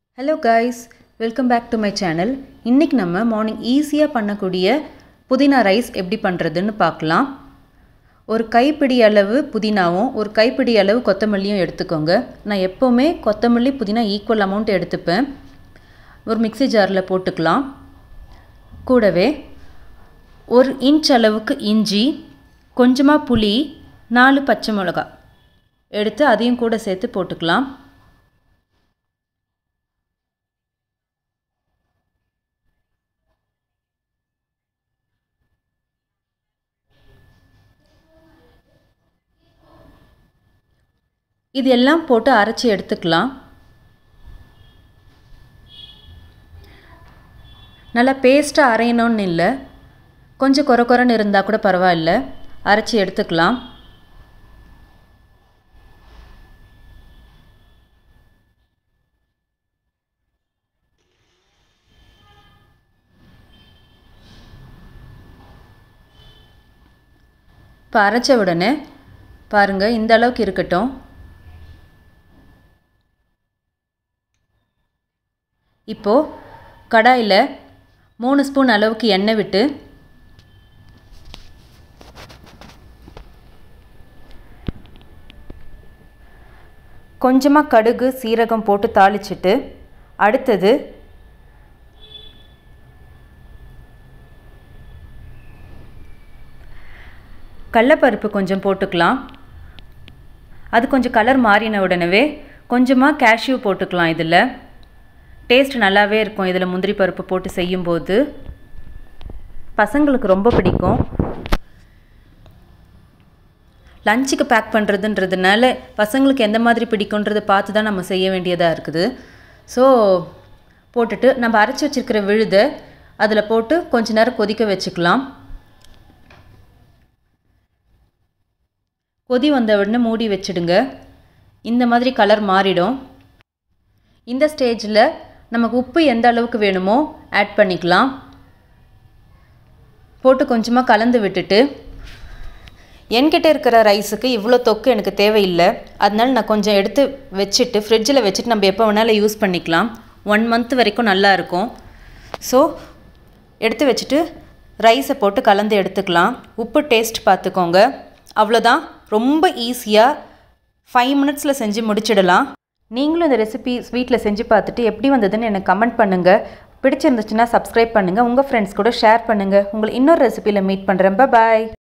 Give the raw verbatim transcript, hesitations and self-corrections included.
Hello guys, welcome back to my channel. இன்னைக்கு நம்ம morning ஈஸியா பண்ணக்கூடிய புதினா ரைஸ் எப்படி பண்றதுன்னு பார்க்கலாம். ஒரு கைப்பிடி அளவு புதினாவும் ஒரு கைப்பிடி அளவு கொத்தமல்லியும் எடுத்துக்கோங்க. நான் எப்பவுமே கொத்தமல்லி புதினா ஈக்குவல் அமௌண்ட் எடுத்துப்பேன். ஒரு மிக்ஸி ஜார்ல போட்டுக்கலாம். கூடவே ஒரு இன்ச் அளவுக்கு இஞ்சி, கொஞ்சமா புளி, நாலு பச்சை மிளகாய் எடுத்து அதையும் கூட சேர்த்து போட்டுக்கலாம். இதெல்லாம் போட்டு அரைச்சு எடுத்துக்கலாம். நல்லா பேஸ்டா அரையணும்னு இல்ல, கொஞ்சம் கொரகொரன்னு இருந்தா கூட பரவாயில்லை, அரைச்சு எடுத்துக்கலாம். இப்போ அரைச்ச உடனே பாருங்க இந்த அளவுக்கு இருக்கட்டும். இப்போ கடாயில மூணு ஸ்பூன் அளவுக்கு எண்ணெய் விட்டு கொஞ்சமா கடுகு சீரகம் போட்டு தாளிச்சிட்டு அடுத்தது கடலைப்பருப்பு கொஞ்சம் போட்டுக்கலாம். அது கொஞ்சம் கலர் மாறின உடனே கொஞ்சமா கேஷ்யூ போட்டுக்கலாம். இதில் டேஸ்ட் நல்லாவே இருக்கும். இதில் முந்திரி பருப்பு போட்டு செய்யும்போது பசங்களுக்கு ரொம்ப பிடிக்கும். லஞ்சுக்கு பேக் பண்ணுறதுன்றதுனால பசங்களுக்கு எந்த மாதிரி பிடிக்குன்றதை பார்த்து தான் நம்ம செய்ய வேண்டியதாக இருக்குது. ஸோ போட்டுட்டு நம்ம அரைச்சி வச்சுருக்கிற விழுதை அதில் போட்டு கொஞ்ச நேரம் கொதிக்க வச்சுக்கலாம். கொதி வந்த உடனே மூடி வச்சுடுங்க. இந்த மாதிரி கலர் மாறிடும். இந்த ஸ்டேஜில் நமக்கு உப்பு எந்த அளவுக்கு வேணுமோ ஆட் பண்ணிக்கலாம். போட்டு கொஞ்சமாக கலந்து விட்டுட்டு, என்கிட்ட இருக்கிற ரைஸுக்கு இவ்வளோ தொக்கு எனக்கு தேவையில்லை, அதனால நான் கொஞ்சம் எடுத்து வச்சுட்டு ஃப்ரிட்ஜில் வச்சுட்டு நம்ம எப்போ வேணாலும் யூஸ் பண்ணிக்கலாம். ஒன் மந்த் வரைக்கும் நல்லா இருக்கும். ஸோ எடுத்து வச்சுட்டு ரைஸை போட்டு கலந்து எடுத்துக்கலாம். உப்பு டேஸ்ட் பார்த்துக்கோங்க. அவ்வளோதான், ரொம்ப ஈஸியாக ஃபைவ் மினிட்ஸில் செஞ்சு முடிச்சிடலாம். நீங்களும் இந்த ரெசிபி வீட்டில் செஞ்சு பார்த்துட்டு எப்படி வந்ததுன்னு எனக்கு கமெண்ட் பண்ணுங்கள். பிடிச்சிருந்துச்சுன்னா சப்ஸ்கிரைப் பண்ணுங்கள். உங்கள் ஃப்ரெண்ட்ஸ் கூட ஷேர் பண்ணுங்கள். உங்களை இன்னொரு ரெசிபியில் மீட் பண்ணுறேன். பாய்.